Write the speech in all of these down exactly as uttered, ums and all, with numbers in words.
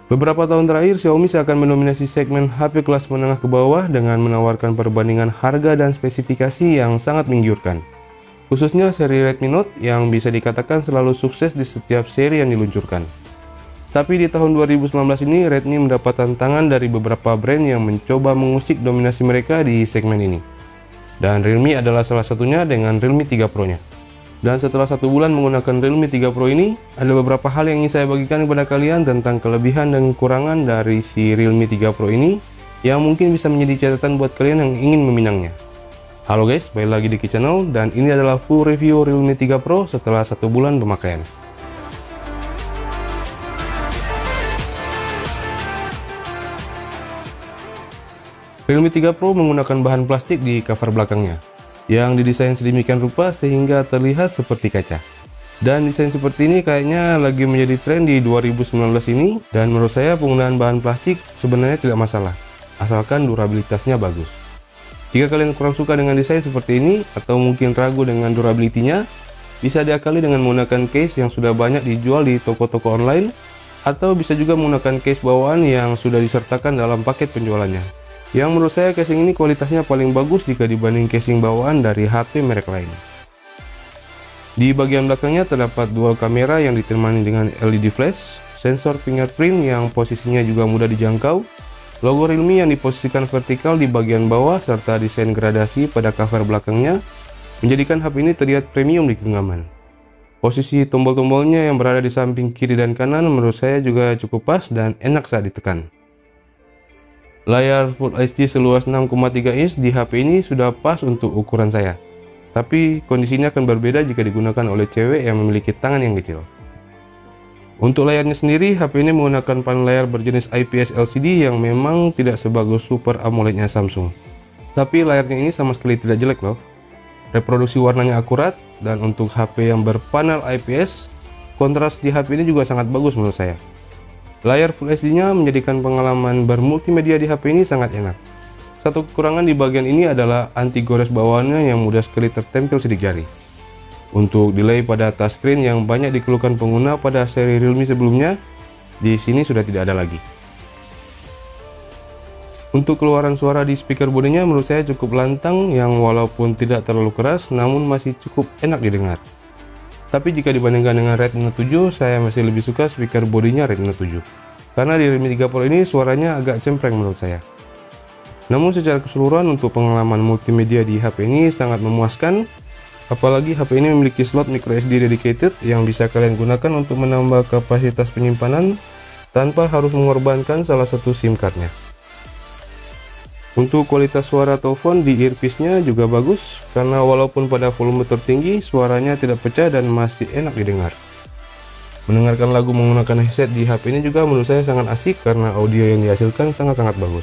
Beberapa tahun terakhir, Xiaomi seakan mendominasi segmen H P kelas menengah ke bawah dengan menawarkan perbandingan harga dan spesifikasi yang sangat menggiurkan. Khususnya seri Redmi Note yang bisa dikatakan selalu sukses di setiap seri yang diluncurkan. Tapi di tahun dua ribu sembilan belas ini, Redmi mendapat tantangan dari beberapa brand yang mencoba mengusik dominasi mereka di segmen ini. Dan Realme adalah salah satunya dengan Realme tiga Pro-nya. Dan setelah satu bulan menggunakan Realme tiga Pro ini, ada beberapa hal yang ingin saya bagikan kepada kalian tentang kelebihan dan kekurangan dari si Realme tiga Pro ini yang mungkin bisa menjadi catatan buat kalian yang ingin meminangnya. Halo guys, balik lagi di Ki Channel dan ini adalah full review Realme tiga Pro setelah satu bulan pemakaian. Realme tiga Pro menggunakan bahan plastik di cover belakangnya yang didesain sedemikian rupa sehingga terlihat seperti kaca. Dan desain seperti ini kayaknya lagi menjadi tren di dua ribu sembilan belas ini, dan menurut saya penggunaan bahan plastik sebenarnya tidak masalah, asalkan durabilitasnya bagus. Jika kalian kurang suka dengan desain seperti ini, atau mungkin ragu dengan durability-nya, bisa diakali dengan menggunakan case yang sudah banyak dijual di toko-toko online, atau bisa juga menggunakan case bawaan yang sudah disertakan dalam paket penjualannya. Yang menurut saya casing ini kualitasnya paling bagus jika dibanding casing bawaan dari H P merek lain. Di bagian belakangnya terdapat dual kamera yang ditemani dengan L E D flash, sensor fingerprint yang posisinya juga mudah dijangkau, logo Realme yang diposisikan vertikal di bagian bawah, serta desain gradasi pada cover belakangnya menjadikan H P ini terlihat premium di genggaman. Posisi tombol-tombolnya yang berada di samping kiri dan kanan menurut saya juga cukup pas dan enak saat ditekan. Layar Full H D seluas enam koma tiga inch di H P ini sudah pas untuk ukuran saya. Tapi kondisinya akan berbeda jika digunakan oleh cewek yang memiliki tangan yang kecil. Untuk layarnya sendiri, H P ini menggunakan panel layar berjenis I P S L C D yang memang tidak sebagus Super AMOLED-nya Samsung. Tapi layarnya ini sama sekali tidak jelek loh. Reproduksi warnanya akurat, dan untuk H P yang berpanel I P S, kontras di H P ini juga sangat bagus menurut saya. Layar Full H D-nya menjadikan pengalaman bermultimedia di H P ini sangat enak. Satu kekurangan di bagian ini adalah anti gores bawaannya yang mudah sekali tertempel sidik jari. Untuk delay pada touchscreen yang banyak dikeluhkan pengguna pada seri Realme sebelumnya, di sini sudah tidak ada lagi. Untuk keluaran suara di speaker bodinya menurut saya cukup lantang, yang walaupun tidak terlalu keras namun masih cukup enak didengar. Tapi jika dibandingkan dengan Redmi Note tujuh, saya masih lebih suka speaker bodinya Redmi Note tujuh. Karena di Realme tiga Pro ini suaranya agak cempreng menurut saya. Namun secara keseluruhan untuk pengalaman multimedia di H P ini sangat memuaskan. Apalagi H P ini memiliki slot micro S D dedicated yang bisa kalian gunakan untuk menambah kapasitas penyimpanan tanpa harus mengorbankan salah satu SIM cardnya. Untuk kualitas suara telepon di earpiece-nya juga bagus, karena walaupun pada volume tertinggi, suaranya tidak pecah dan masih enak didengar. Mendengarkan lagu menggunakan headset di H P ini juga menurut saya sangat asik karena audio yang dihasilkan sangat-sangat bagus.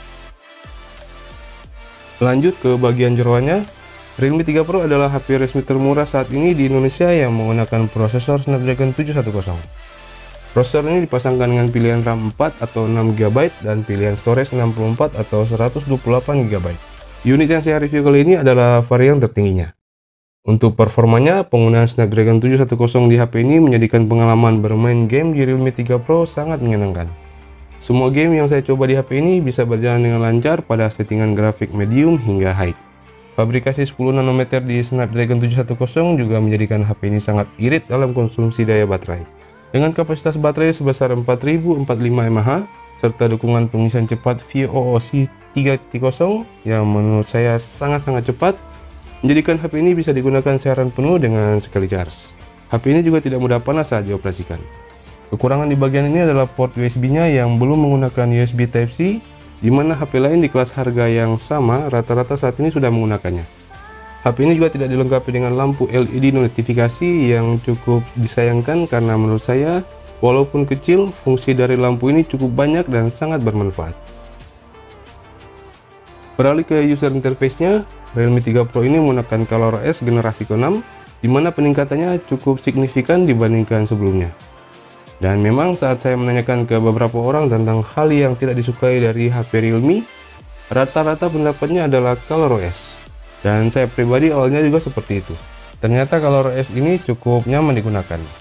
Lanjut ke bagian jeroannya, Realme tiga Pro adalah H P resmi termurah saat ini di Indonesia yang menggunakan prosesor Snapdragon tujuh satu nol. Prosesor ini dipasangkan dengan pilihan RAM empat atau enam giga byte dan pilihan storage enam puluh empat atau seratus dua puluh delapan giga byte. Unit yang saya review kali ini adalah varian tertingginya. Untuk performanya, penggunaan Snapdragon tujuh satu nol di H P ini menjadikan pengalaman bermain game di Realme tiga Pro sangat menyenangkan. Semua game yang saya coba di H P ini bisa berjalan dengan lancar pada settingan grafik medium hingga high. Fabrikasi sepuluh nanometer di Snapdragon tujuh satu nol juga menjadikan H P ini sangat irit dalam konsumsi daya baterai. Dengan kapasitas baterai sebesar empat ribu empat puluh lima mAh serta dukungan pengisian cepat V O O C tiga titik nol yang menurut saya sangat-sangat cepat, menjadikan H P ini bisa digunakan siaran penuh dengan sekali charge. H P ini juga tidak mudah panas saat dioperasikan. Kekurangan di bagian ini adalah port U S B-nya yang belum menggunakan U S B Type-C, di mana H P lain di kelas harga yang sama rata-rata saat ini sudah menggunakannya. H P ini juga tidak dilengkapi dengan lampu L E D notifikasi yang cukup disayangkan karena menurut saya, walaupun kecil, fungsi dari lampu ini cukup banyak dan sangat bermanfaat. Beralih ke user interface-nya, Realme tiga Pro ini menggunakan ColorOS generasi ke enam, di mana peningkatannya cukup signifikan dibandingkan sebelumnya. Dan memang saat saya menanyakan ke beberapa orang tentang hal yang tidak disukai dari H P Realme, rata-rata pendapatnya adalah ColorOS. Dan saya pribadi awalnya juga seperti itu. Ternyata ColorOS ini cukup nyaman digunakan.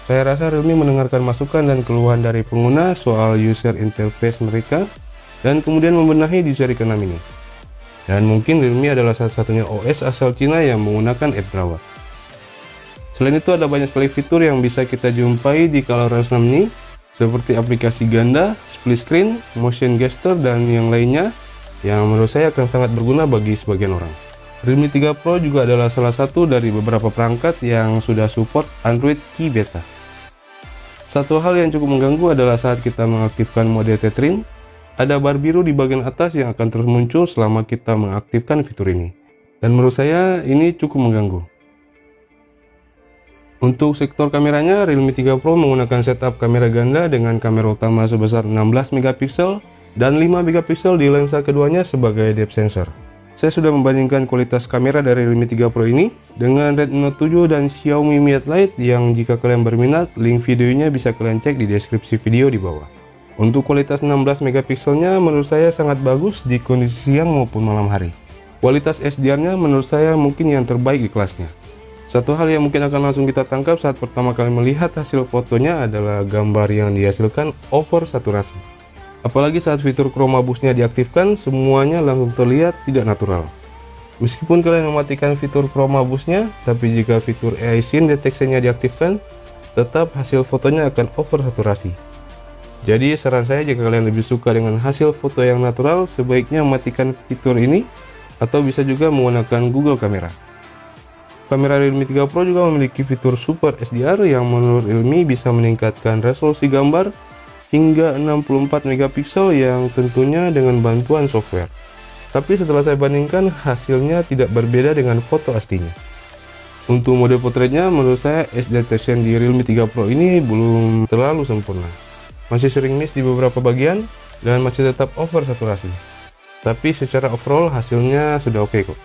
Saya rasa Realme mendengarkan masukan dan keluhan dari pengguna soal user interface mereka dan kemudian membenahi di seri keenam ini. Dan mungkin Realme adalah salah satunya O S asal Cina yang menggunakan AppDrawer. Selain itu ada banyak sekali fitur yang bisa kita jumpai di ColorOS enam ini, seperti aplikasi ganda, split screen, motion gesture, dan yang lainnya yang menurut saya akan sangat berguna bagi sebagian orang. Realme tiga Pro juga adalah salah satu dari beberapa perangkat yang sudah support Android Q Beta. Satu hal yang cukup mengganggu adalah saat kita mengaktifkan mode tethering, ada bar biru di bagian atas yang akan terus muncul selama kita mengaktifkan fitur ini. Dan menurut saya ini cukup mengganggu. Untuk sektor kameranya, Realme tiga Pro menggunakan setup kamera ganda dengan kamera utama sebesar enam belas megapiksel dan lima megapiksel di lensa keduanya sebagai depth sensor. Saya sudah membandingkan kualitas kamera dari Realme tiga Pro ini dengan Redmi Note tujuh dan Xiaomi Mi eight Lite yang jika kalian berminat, link videonya bisa kalian cek di deskripsi video di bawah. Untuk kualitas enam belas megapikselnya menurut saya sangat bagus di kondisi siang maupun malam hari. Kualitas H D R-nya menurut saya mungkin yang terbaik di kelasnya. Satu hal yang mungkin akan langsung kita tangkap saat pertama kali melihat hasil fotonya adalah gambar yang dihasilkan over saturasi. Apalagi saat fitur chroma boost-nya diaktifkan, semuanya langsung terlihat tidak natural. Meskipun kalian mematikan fitur chroma boost-nya, tapi jika fitur A I Scene Detection-nya diaktifkan, tetap hasil fotonya akan over saturasi. Jadi saran saya jika kalian lebih suka dengan hasil foto yang natural, sebaiknya mematikan fitur ini atau bisa juga menggunakan Google Camera. Kamera Realme tiga Pro juga memiliki fitur Super H D R yang menurut Realme bisa meningkatkan resolusi gambar hingga enam puluh empat megapiksel yang tentunya dengan bantuan software. Tapi setelah saya bandingkan, hasilnya tidak berbeda dengan foto aslinya. Untuk mode portraitnya, menurut saya Edge Detection di Realme tiga Pro ini belum terlalu sempurna. Masih sering miss di beberapa bagian dan masih tetap over saturasi. Tapi secara overall hasilnya sudah oke kok.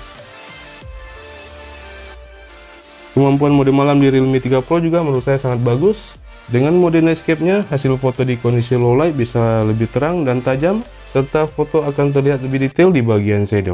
Kemampuan mode malam di Realme tiga Pro juga menurut saya sangat bagus. Dengan mode Nightscape-nya, hasil foto di kondisi low light bisa lebih terang dan tajam, serta foto akan terlihat lebih detail di bagian shadow.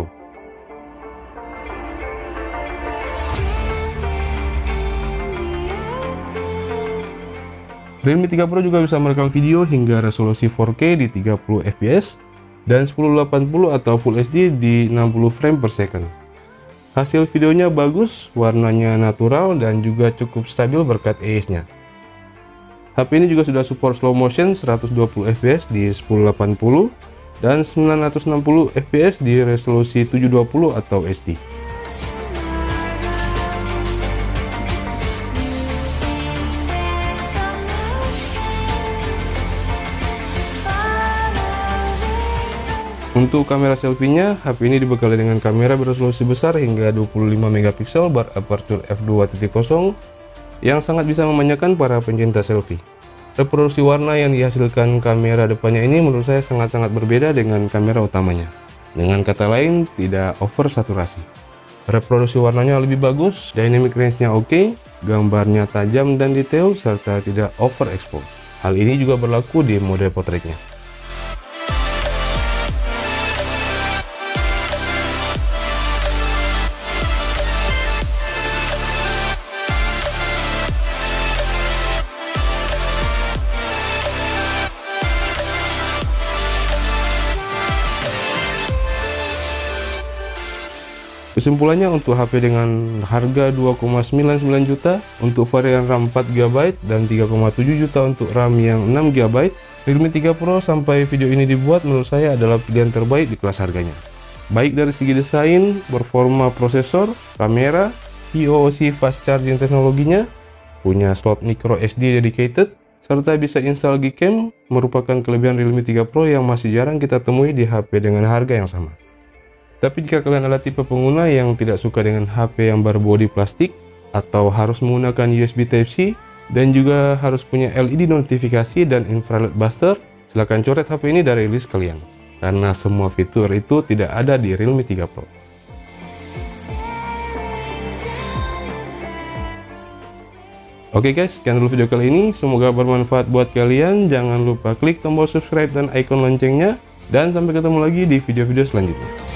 Realme tiga Pro juga bisa merekam video hingga resolusi four K di tiga puluh F P S dan sepuluh delapan puluh atau Full H D di enam puluh frame per second. Hasil videonya bagus, warnanya natural, dan juga cukup stabil berkat A I S-nya. H P ini juga sudah support slow motion seratus dua puluh F P S di sepuluh delapan puluh dan sembilan ratus enam puluh F P S di resolusi tujuh dua puluh atau H D. Untuk kamera selfie-nya, H P ini dibekali dengan kamera beresolusi besar hingga dua puluh lima megapiksel beraperture f dua titik nol yang sangat bisa memanjakan para pencinta selfie. Reproduksi warna yang dihasilkan kamera depannya ini menurut saya sangat-sangat berbeda dengan kamera utamanya. Dengan kata lain, tidak over saturasi. Reproduksi warnanya lebih bagus, dynamic range-nya oke, gambarnya tajam dan detail, serta tidak overexpose. Hal ini juga berlaku di mode portraitnya. Kesimpulannya, untuk H P dengan harga dua koma sembilan sembilan juta untuk varian RAM empat giga byte dan tiga koma tujuh juta untuk RAM yang enam giga byte, Realme tiga Pro sampai video ini dibuat menurut saya adalah pilihan terbaik di kelas harganya. Baik dari segi desain, performa prosesor, kamera, V O O C fast charging teknologinya, punya slot micro S D dedicated, serta bisa install Gcam, merupakan kelebihan Realme tiga Pro yang masih jarang kita temui di H P dengan harga yang sama. Tapi jika kalian adalah tipe pengguna yang tidak suka dengan H P yang berbodi plastik, atau harus menggunakan U S B Type-C, dan juga harus punya L E D notifikasi dan infrared buster, silahkan coret H P ini dari list kalian. Karena semua fitur itu tidak ada di Realme tiga Pro. Oke guys, sekian dulu video kali ini. Semoga bermanfaat buat kalian. Jangan lupa klik tombol subscribe dan icon loncengnya. Dan sampai ketemu lagi di video-video selanjutnya.